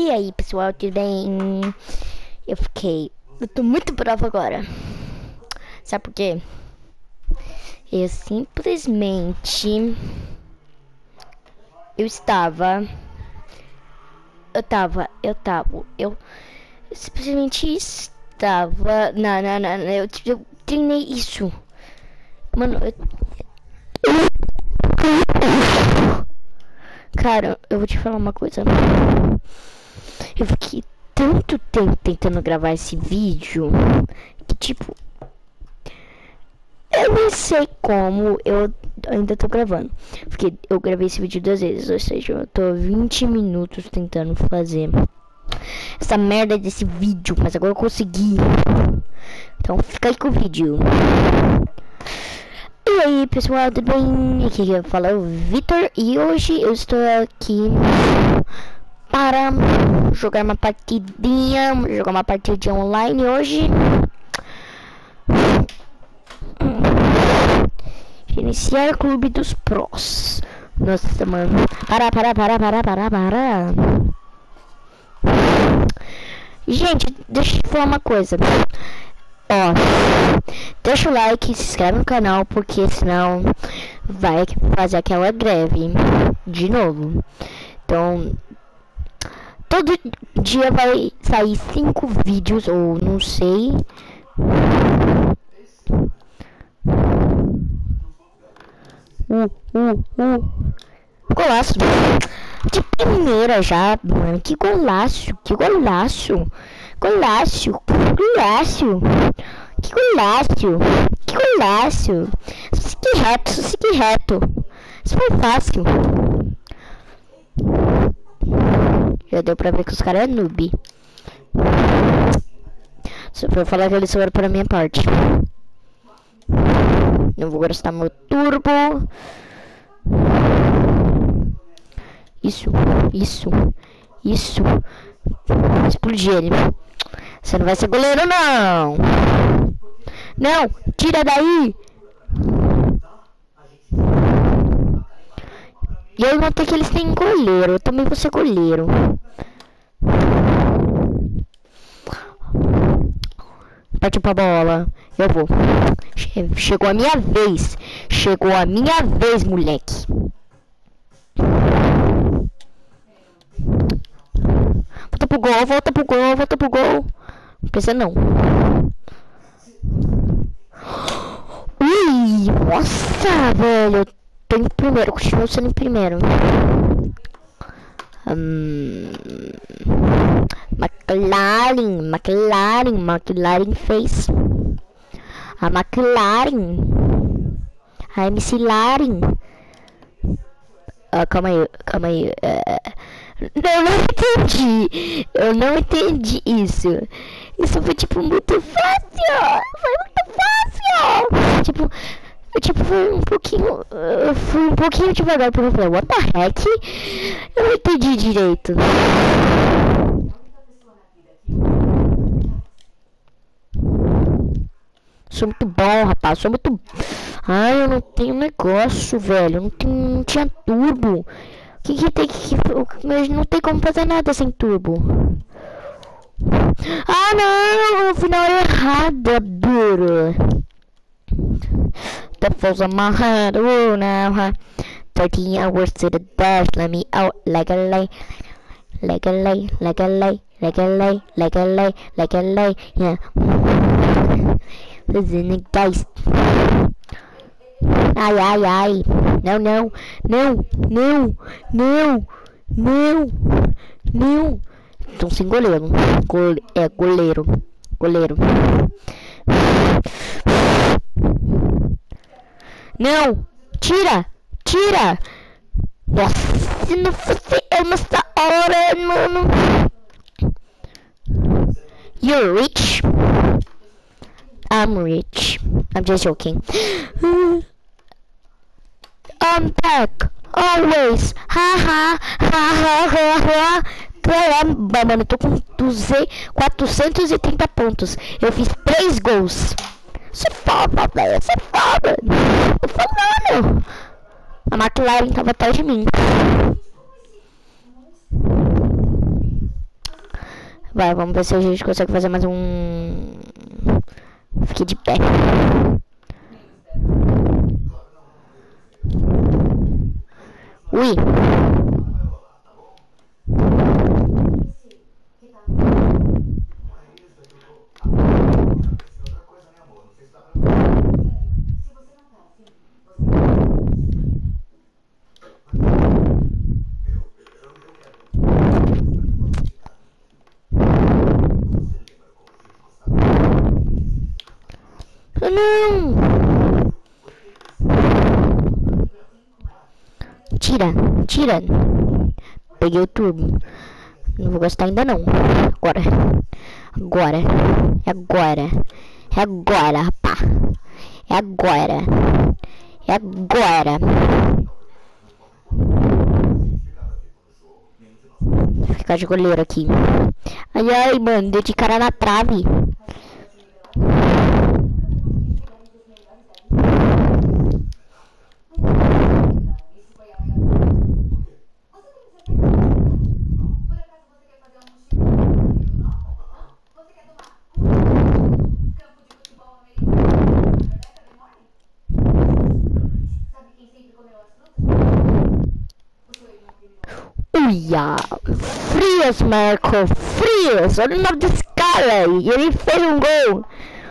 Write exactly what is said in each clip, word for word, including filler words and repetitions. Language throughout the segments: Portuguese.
E aí, pessoal, tudo bem? Eu fiquei... Eu tô muito brava agora. Sabe por quê? Eu simplesmente... Eu estava... Eu tava... Eu tava... Eu... eu simplesmente estava... Não, não, não, não. Eu, eu treinei isso. Mano, eu... Cara, eu vou te falar uma coisa. Eu fiquei tanto tempo tentando gravar esse vídeo que, tipo, eu não sei como eu ainda tô gravando. Porque eu gravei esse vídeo duas vezes, ou seja, eu tô vinte minutos tentando fazer essa merda desse vídeo, mas agora eu consegui. Então fica aí com o vídeo. E aí, pessoal, tudo bem? Aqui eu falo é o Vitor e hoje eu estou aqui para jogar uma partidinha, jogar uma partidinha online hoje. Iniciar Clube dos Pros. Nossa, mano. Para, para, para, para, para, para. Gente, deixa eu te falar uma coisa. Ó, deixa o like, se inscreve no canal, porque senão vai fazer aquela greve de novo. Então, todo dia vai sair cinco vídeos, ou não sei. Uh, uh, uh. Golaço. De primeira já, mano. Que golaço, que golaço. Golaço, golaço. Que golaço, que golaço. Segui reto, segui reto. Isso foi fácil. Já deu pra ver que os caras é noob. Só pra falar que eles foram pra minha parte. Não vou gastar meu turbo. Isso, isso, isso. Explodir ele. Você não vai ser goleiro, não. Não, tira daí. E eu notei que eles têm goleiro. Eu também vou ser goleiro. Partiu pra bola. Eu vou. Chegou a minha vez. Chegou a minha vez, moleque. Volta pro gol, volta pro gol, volta pro gol. Não precisa não. Ui, nossa, velho. Eu tô em primeiro, continuo sendo em primeiro. Hum, McLaren, McLaren, McLaren fez. A McLaren. A M C Laren. Ah, calma aí, calma aí. Uh, não, não entendi. Eu não entendi isso. Isso foi tipo muito fácil. Foi muito fácil. Tipo, eu, tipo, foi um pouquinho. Eu fui um pouquinho devagar porque eu falei, what the heck? Eu não entendi direito. Sou muito bom, rapaz. Sou muito. Ai, eu não tenho negócio, velho. Eu não, tenho, não tinha turbo. O que que tem que... Mas não tem como fazer nada sem turbo. Ah, não! Eu fui na hora errada, duro. The falls on my head, oh, now. thirteen hours to the dash, let me out like a lay. Like a lay, like a lay, like a lay, like a lay, like a lay, yeah. Listen, guys. Ai, ai, ai. Não, não, não, não, não, não, não. Estão sem goleiro. Gole é, goleiro. Goleiro. Não! Tira! Tira! Nossa, se não fosse eu nessa hora, mano. You're rich? I'm rich. I'm just joking. I'm back. Always. Ha ha ha ha ha ha. Caramba, mano, eu tô com quatrocentos e trinta pontos. Eu fiz três gols. Você é foda, velho. Você é foda. Tô falando. A McLaren tava atrás de mim. Vai, vamos ver se a gente consegue fazer mais um... Fique de pé. Ui. Não! Tira, tira. Peguei o turbo. Não vou gastar ainda não. Agora. Agora. É agora. É agora, rapá. É agora. É agora. Vou ficar de goleiro aqui. Ai, ai, mano. Deu de cara na trave. Uia! Frias, Marco! Frias! Olha o nome desse cara! E ele fez um gol!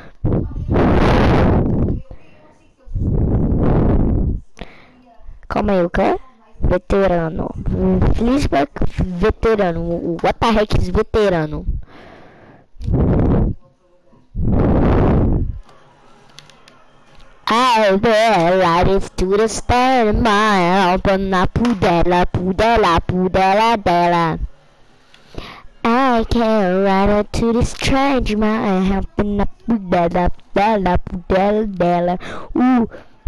Calma aí, o quê? Veterano. Flisberg, veterano. What the heck is veterano? I will to the star, my open na pudela, pudela, pudela dela. I can ride to the strange, my open na pudela, pudela, pudela dela. Uh.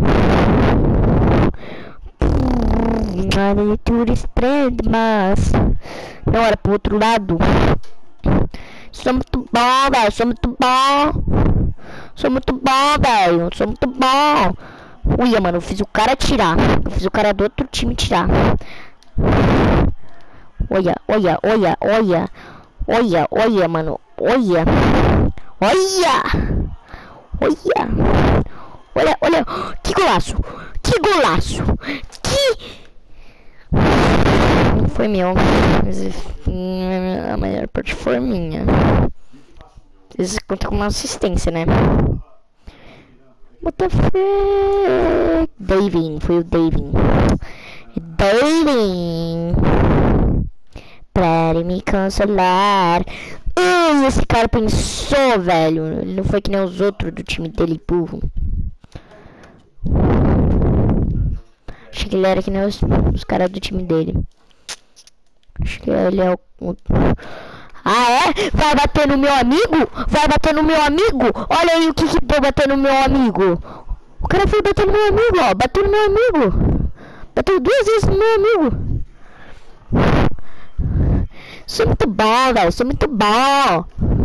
Ride to the strange, mas não era pro outro lado. Sou muito bom, velho, sou muito bom. Sou muito bom, velho. Sou muito bom. Uia, mano, eu fiz o cara tirar. Eu fiz o cara do outro time tirar. Olha, olha, olha, olha. Olha, olha, mano. Olha. Olha. Olha. Olha, olha. Que golaço. Que golaço. Que... Foi meu. A maior parte foi minha. Isso conta como uma assistência, né? What the frick? Davin, foi o Davin. Davin! Pra me consolar. Uh, esse cara pensou, velho. Ele não foi que nem os outros do time dele, burro. Achei que ele era que nem os, os caras do time dele. Acho que ele é o... o... Ah, é? Vai bater no meu amigo? Vai bater no meu amigo? Olha aí o que que deu bater no meu amigo. O cara foi bater no meu amigo, ó. Bateu no meu amigo. Bateu duas vezes no meu amigo. Sou muito bom, velho. Sou muito bom.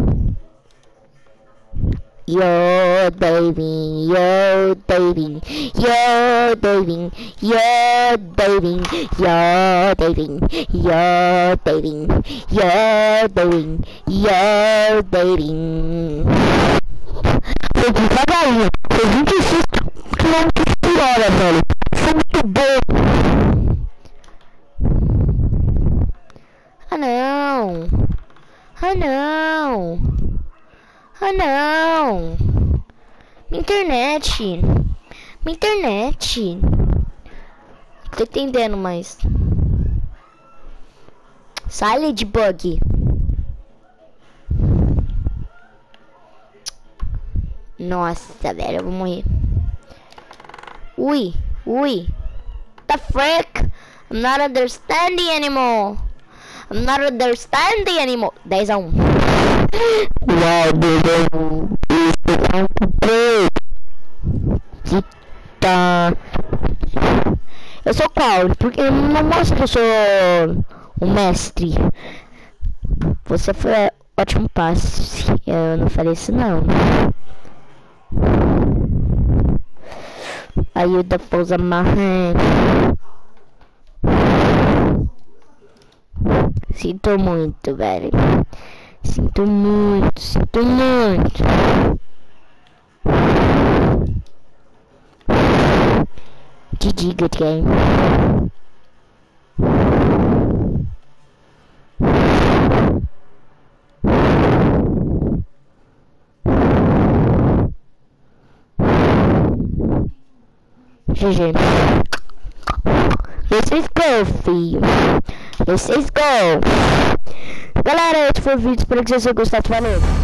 Yo, Davin, yo, Davin, yo, Davin, yo, Davin, yo, Davin, yo, Davin, yo, Davin, yo, Davin. Foi devagarinho, foi vinte e seis quilômetros por hora, velho. Foi muito bom. Ah, não. Ah, não. Ah, não! Minha internet! Minha internet! Não tô entendendo mais. Sai, Ladybug! Nossa, velho, eu vou morrer. Ui! Ui! What the frick? I'm not understanding anymore! I'm not understanding anymore! dez a um. Uau, meu Eita. Eu sou qual? Porque não mostra que eu sou o mestre. Você foi ótimo passe. Eu não falei isso não. Aí o da pousa marrendo. Sinto muito, velho. Sinto muito, sinto muito. G G, good game. G G. Vocês go, filho. Vocês go. Galera, esse foi o vídeo. Espero que vocês tenham gostado. Valeu.